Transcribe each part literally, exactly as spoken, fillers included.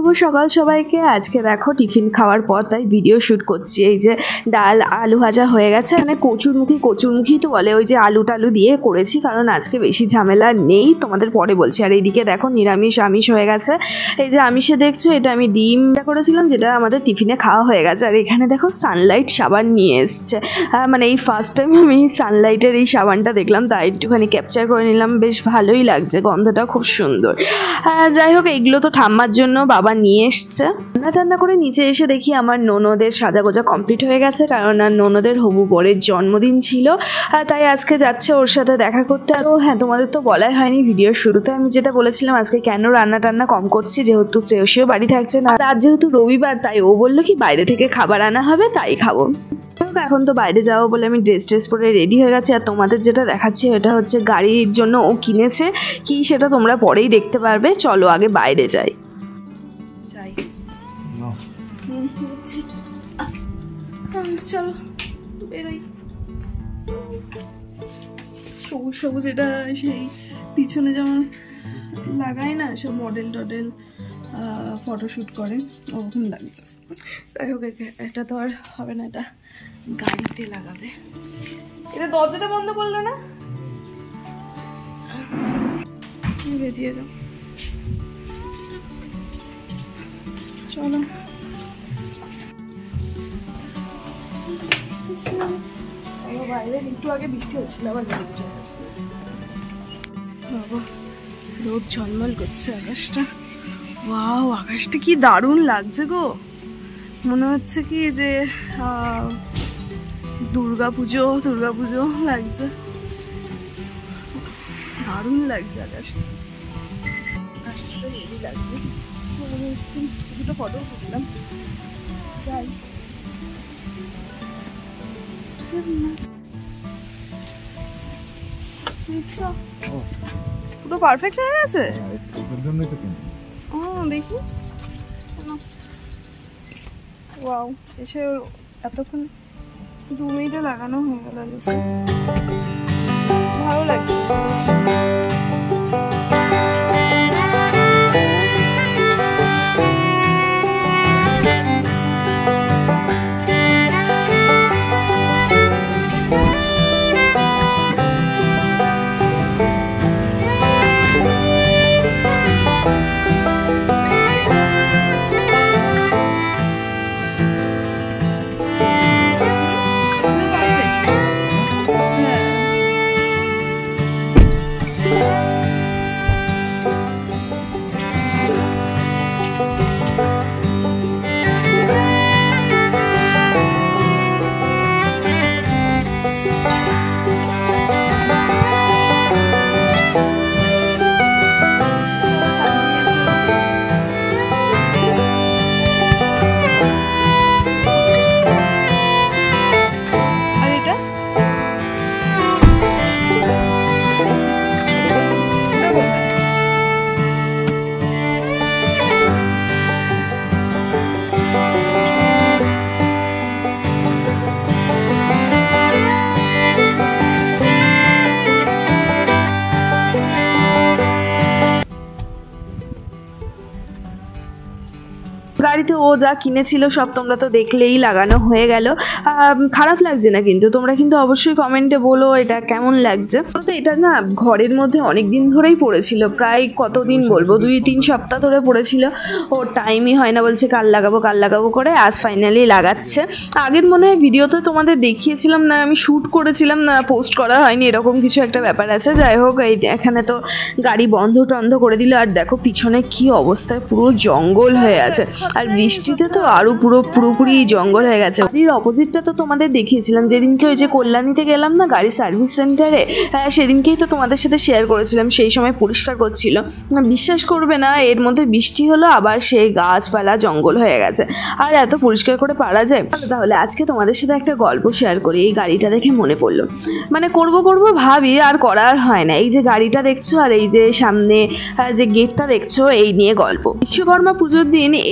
সকাল সবাইকে। আজকে দেখো টিফিন খাওয়ার পর তাই ভিডিও শ্যুট করছি। এই যে ডাল আলু ভাজা হয়ে গেছে, মানে কচুরমুখী কচুরমুখী তো বলে, ওই যে আলু টালু দিয়ে করেছি, কারণ আজকে বেশি ঝামেলা নেই, তোমাদের পরে বলছি। আর এইদিকে দেখো নিরামিষ আমিষ হয়ে গেছে। এই যে আমিষে দেখছো এটা আমি ডিমটা করেছিলাম, যেটা আমাদের টিফিনে খাওয়া হয়ে গেছে। আর এখানে দেখো সানলাইট সাবান নিয়ে এসছে, মানে এই ফার্স্ট টাইম আমি সানলাইটের এই সাবানটা দেখলাম, তাই একটুখানি ক্যাপচার করে নিলাম। বেশ ভালোই লাগছে, গন্ধটা খুব সুন্দর। যাই হোক, এইগুলো তো ঠাম্মার জন্য বাবা নিয়ে এসছে। রান্না টান্না করে নিচে এসে দেখি আমার ননদের সাজাগোজা কমপ্লিট হয়ে গেছে, কারণ আর ননদের হবু বরের জন্মদিন ছিল, তাই আজকে যাচ্ছে ওর সাথে দেখা করতে। আর হ্যাঁ, তোমাদের তো বলাই হয়নি ভিডিওর শুরুতে, আমি যেটা বলেছিলাম আজকে কেন রান্না টান্না কম করছি, যেহেতু শ্রেয়সীও বাড়ি থাকছে না, আর যেহেতু রবিবার, তাই ও বললো কি বাইরে থেকে খাবার আনা হবে, তাই খাবো। এখন তো বাইরে যাবো বলে আমি ড্রেস ট্রেস পরে রেডি হয়ে গেছি। আর তোমাদের যেটা দেখাচ্ছি এটা হচ্ছে গাড়ির জন্য ও কিনেছে কি, সেটা তোমরা পরেই দেখতে পারবে। চলো আগে বাইরে যাই। যাই চলো বেরোই। সবুজ সবুজ এটা সেই পিছনে যেমন লাগায় না সব মডেল টডেল ফটোশ্যুট করে, ওরকম লাগছে। যাই হোক, এটা তো আর হবে না, এটা গাড়িতে লাগাবে। এটা দরজাটা বন্ধ করলে না, বেরিয়ে যাও। চলো বাইরে একটু আগে বৃষ্টি হচ্ছিল, আবার রোদ উঠে গেছে। বাবা, রোদ ঝলমল করছে আকাশটা। ওয়াও, আকাশটা কি দারুণ লাগছে গো, মনে হচ্ছে কি যে দুর্গা পুজো দুর্গা পুজো লাগছে, দারুণ লাগছে আকাশটা। আকাশটা তো হেভি লাগছে, মনে হচ্ছে দুটো ফটো তুললাম। যাই, পুরো পারফেক্ট হয়ে গেছে। ও দেখি, ওয়াও, এসে এতক্ষণ দু মিনিটে লাগানো হয়ে গেল, ভালো লাগছে। গাড়িতে ও যা কিনেছিল সব তোমরা তো দেখলেই, লাগানো হয়ে গেল। খারাপ লাগছে না কিন্তু, তোমরা কিন্তু অবশ্যই কমেন্টে বলো এটা কেমন লাগছে। তো এটা না ঘরের মধ্যে অনেক দিন ধরেই পড়েছিল, প্রায় কতদিন বলবো, দুই তিন সপ্তাহ ধরে পড়েছিল। ও টাইমই হয় না, বলছে কাল লাগাবো কাল লাগাবো করে, আজ ফাইনালি লাগাচ্ছে। আগের মনে হয় ভিডিওতে তোমাদের দেখিয়েছিলাম না, আমি শ্যুট করেছিলাম না, পোস্ট করা হয়নি, এরকম কিছু একটা ব্যাপার আছে। যাই হোক, এই এখানে তো গাড়ি বন্ধ টন্ধ করে দিল। আর দেখো পিছনে কি অবস্থায়, পুরো জঙ্গল হয়ে আছে, আর বৃষ্টিতে তো আরো পুরো পুরোপুরি জঙ্গল হয়ে গেছে। গাড়ির অপোজিটটা তো তোমাদের দেখিয়েছিলাম যেদিনকে ওই যে কল্যাণীতে গেলাম না গাড়ি সার্ভিস সেন্টারে, সেদিনকেই তো তোমাদের সাথে শেয়ার করেছিলাম, সেই সময় পরিষ্কার করছিল। বিশ্বাস করবে না, এর মধ্যে বৃষ্টি হলো, আবার সেই গাছপালা জঙ্গল হয়ে গেছে, আর এত পরিষ্কার করে পারা যায়। তাহলে আজকে তোমাদের সাথে একটা গল্প শেয়ার করি। এই গাড়িটা দেখে মনে পড়লো, মানে করব করব ভাবি আর করার হয় না। এই যে গাড়িটা দেখছো আর এই যে সামনে যে গেটটা দেখছো, এই নিয়ে গল্প। বিশ্বকর্মা পুজোর দিন এই গাড়ি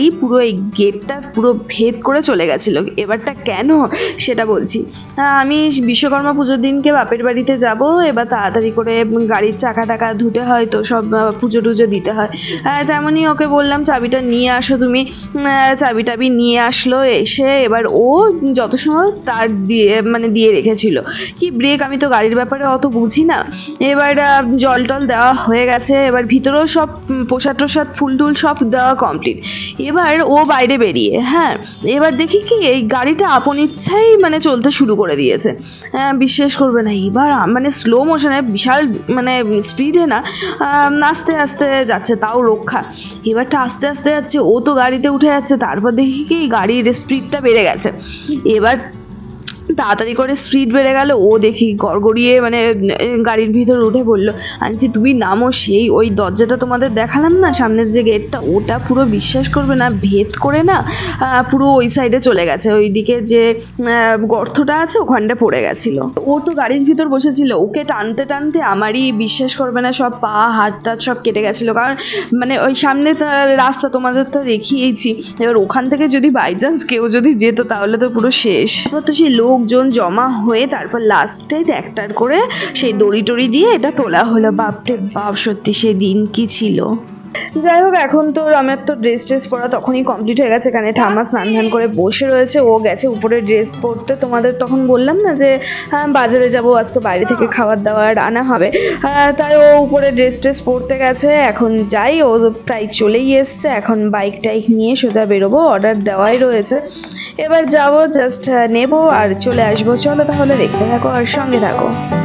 গাড়ি পুরো এই গেটটা পুরো ভেদ করে চলে গেছিলো। এবারটা কেন সেটা বলছি। আমি বিশ্বকর্মা পুজোর দিনকে বাপের বাড়িতে যাব, এবার তাড়াতাড়ি করে গাড়ির চাকা টাকা ধুতে হয়, তো সব পুজো টুজো দিতে হয়। তেমনই ওকে বললাম চাবিটা নিয়ে আসো তুমি। চাবি টাবি নিয়ে আসলো, এসে এবার ও যত সময় স্টার্ট দিয়ে মানে দিয়ে রেখেছিল, কি ব্রেক, আমি তো গাড়ির ব্যাপারে অত বুঝি না। এবার জল টল দেওয়া হয়ে গেছে, এবার ভিতরেও সব প্রসাদ টোসাদ ফুল টুল সব দেওয়া কমপ্লিট। এবার ও বাইরে বেরিয়ে, হ্যাঁ এবার দেখি কি এই গাড়িটা আপন ইচ্ছাই মানে চলতে শুরু করে দিয়েছে। হ্যাঁ বিশ্বাস করবে না, এবার মানে স্লো মোশনে বিশাল মানে স্পিডে না, আস্তে আস্তে যাচ্ছে তাও রক্ষা। এবারটা আস্তে আস্তে যাচ্ছে, ও তো গাড়িতে উঠে যাচ্ছে, তারপর দেখি কি গাড়ির স্পিডটা বেড়ে গেছে। এবার তাড়াতাড়ি করে স্পিড বেড়ে গেল, ও দেখি গড়গড়িয়ে মানে গাড়ির ভিতর উঠে পড়লো। আনছি তুমি নামো, সেই ওই দরজাটা তোমাদের দেখালাম না সামনের যে গেটটা, ওটা পুরো বিশ্বাস করবে না ভেদ করে না পুরো ওই সাইডে চলে গেছে, ওইদিকে যে গর্তটা আছে ওখানটা পড়ে গেছিল। ও তো গাড়ির ভিতর বসেছিল, ওকে টানতে টানতে আমারই বিশ্বাস করবে না সব পা হাত টাত সব কেটে গেছিলো। কারণ মানে ওই সামনে রাস্তা তোমাদের তো দেখিয়েছি, এবার ওখান থেকে যদি বাই চান্স কেউ যদি যেত তাহলে তো পুরো শেষ। এবার তো সেই লোকজন জমা হয়ে তারপর লাস্টে ট্র্যাক্টর করে সেই দড়ি টড়ি দিয়ে এটা তোলা হলো। বাপরে বাপ, সত্যি সেই দিন কি ছিল। যাই হোক, এখন তো আমার তো ড্রেস ট্রেস পরা তখনই কমপ্লিট হয়ে গেছে, এখানে ঠাম্মা স্নান ধান করে বসে রয়েছে, ও গেছে উপরে ড্রেস পরতে। তোমাদের তখন বললাম না যে হ্যাঁ বাজারে যাব আজকে, বাইরে থেকে খাবার দাবার আনা হবে, তাই ও উপরে ড্রেস ট্রেস পরতে গেছে। এখন যাই, ও প্রায় চলেই এসছে, এখন বাইক টাইক নিয়ে সোজা বেরোবো, অর্ডার দেওয়াই রয়েছে। এবার যাবো, জাস্ট নেবো আর চলে আসবো। চলো তাহলে দেখতে থাকো আর সঙ্গে থাকো।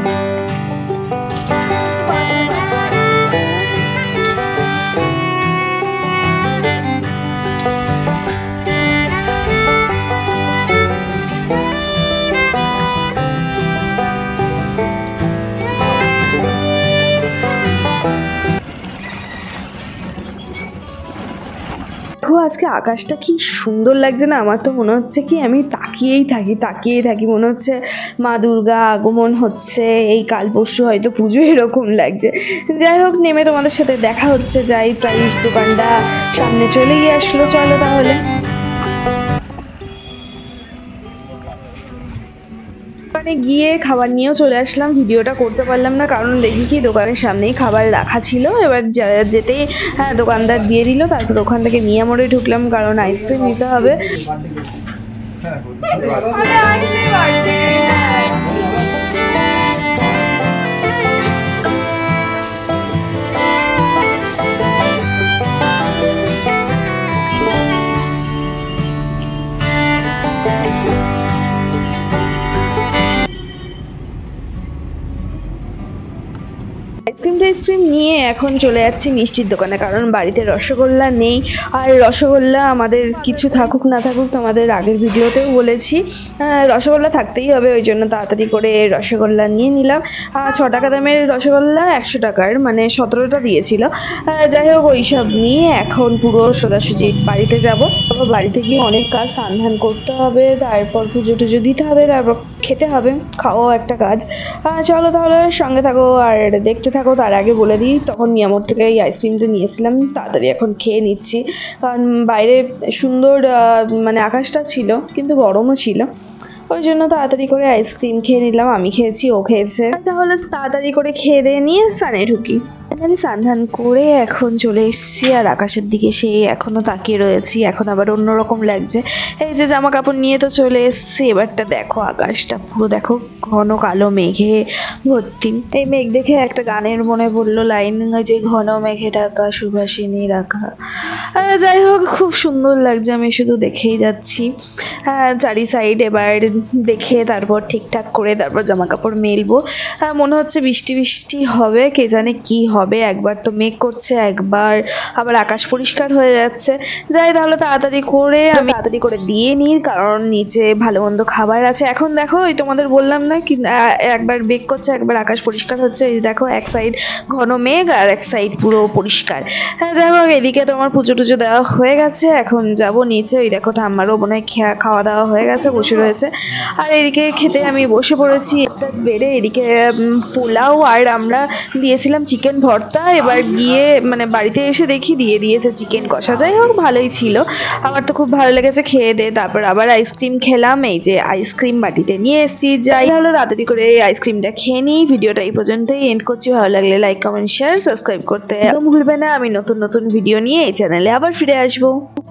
আজকে আকাশটা কি সুন্দর লাগছে না, আমার তো মনে হচ্ছে কি আমি তাকিয়েই থাকি তাকিয়েই থাকি মনে হচ্ছে মা দুর্গা আগমন হচ্ছে এই কাল পরশু হয়তো পুজো, এরকম লাগছে। যাই হোক, নেমে তোমাদের সাথে দেখা হচ্ছে। যাই, প্রাইস দোকানটা সামনে চলে গিয়ে আসলো, চলো তাহলে। দোকানে গিয়ে খাবার নিয়েও চলে আসলাম, ভিডিওটা করতে পারলাম না কারণ দেখি কি দোকানের সামনেই খাবার রাখা ছিল। এবার যেতেই হ্যাঁ দোকানদার দিয়ে দিল, তারপর ওখান থেকে নিয়ে মোড়ে ঢুকলাম কারণ আইসক্রিম নিতে হবে। আইসক্রিম টাইসক্রিম নিয়ে এখন চলে যাচ্ছি মিষ্টির দোকানে, কারণ বাড়িতে রসগোল্লা নেই। আর রসগোল্লা আমাদের কিছু থাকুক না থাকুক, তোমাদের আগের ভিডিওতেও বলেছি রসগোল্লা থাকতেই হবে, ওই জন্য তাড়াতাড়ি করে রসগোল্লা নিয়ে নিলাম। আর ছ টাকা দামের রসগোল্লা একশো টাকার মানে সতেরোটা দিয়েছিল। যাই হোক, ওইসব নিয়ে এখন পুরো সোজাসুজি বাড়িতে যাব। বাড়িতে গিয়ে অনেক কাজ, স্নান করতে হবে, তারপর পুজো টুজো দিতে হবে, তারপর খেতে হবে, খাওয়াও একটা কাজ। চলো তাহলে সঙ্গে থাকো আর দেখতে থাকো। তার আগে বলে দিই, তখন মিয়ামোর থেকে এই আইসক্রিমটা নিয়েছিলাম, তাড়াতাড়ি এখন খেয়ে নিচ্ছি কারণ বাইরে সুন্দর মানে আকাশটা ছিল কিন্তু গরমও ছিল, ওই জন্য তাড়াতাড়ি করে আইসক্রিম খেয়ে নিলাম। আমি খেয়েছি, ও খেয়েছে। তাহলে তাড়াতাড়ি করে খেয়ে দিয়ে নিয়ে স্নানে ঢুকি। আমি স্নান করে এখন চলে এসেছি আর আকাশের দিকে সেই এখনো তাকিয়ে রয়েছি। এখন আবার অন্যরকম লাগছে। এই যে জামা কাপড় নিয়ে তো চলে এসেছি। এবারটা দেখো আকাশটা পুরো দেখো ঘন কালো মেঘে ভর্তি। এই মেঘ দেখে একটা গানের মনে পড়লো লাইন, যে ঘন মেঘে ঢাকা সুভাষিনী রাখা। যাই হোক, খুব সুন্দর লাগছে, আমি শুধু দেখেই যাচ্ছি চারি সাইড। এবার দেখে তারপর ঠিকঠাক করে তারপর জামা কাপড় মেলবো। মনে হচ্ছে বৃষ্টি বৃষ্টি হবে, কে জানে কি হবে। একবার তো মেঘ করছে, একবার আবার আকাশ পরিষ্কার হয়ে যাচ্ছে। যাই তাহলে তাড়াতাড়ি করে আমি তাড়াতাড়ি করে দিয়ে নিই, কারণ নিচে ভালো মন্দ খাবার আছে। এখন দেখো ওই তোমাদের বললাম না কি একবার মেঘ করছে একবার আকাশ পরিষ্কার হচ্ছে, এই দেখো এক সাইড ঘন মেঘ আর এক সাইড পুরো পরিষ্কার। হ্যাঁ যাই হোক, এদিকে তোমার পুজো টুজো দেওয়া হয়ে গেছে, এখন যাব নিচে। ওই দেখো ঠাম্মারও মনে হয় খাওয়া দাওয়া হয়ে গেছে, বসে রয়েছে। আর এদিকে খেতে আমি বসে পড়েছি একটা বেড়ে। এদিকে পোলাও আর আমরা দিয়েছিলাম চিকেন ভর্তা। ভর্তা। এবার গিয়ে মানে বাড়িতে এসে দেখি দিয়ে দিয়েছে চিকেন কষা। যাই হোক ভালোই ছিল, আমার তো খুব ভালো লেগেছে খেয়ে দে। তারপর আবার আইসক্রিম খেলাম, এই যে আইসক্রিম বাটিতে নিয়ে এসেছি। যাই হলো তাড়াতাড়ি করে এই আইসক্রিমটা খেয়ে নিই। ভিডিওটা এই পর্যন্তই এন্ড করছি। ভালো লাগলে লাইক কমেন্ট শেয়ার সাবস্ক্রাইব করতে একদম ভুলবে না। আমি নতুন নতুন ভিডিও নিয়ে এই চ্যানেলে আবার ফিরে আসবো।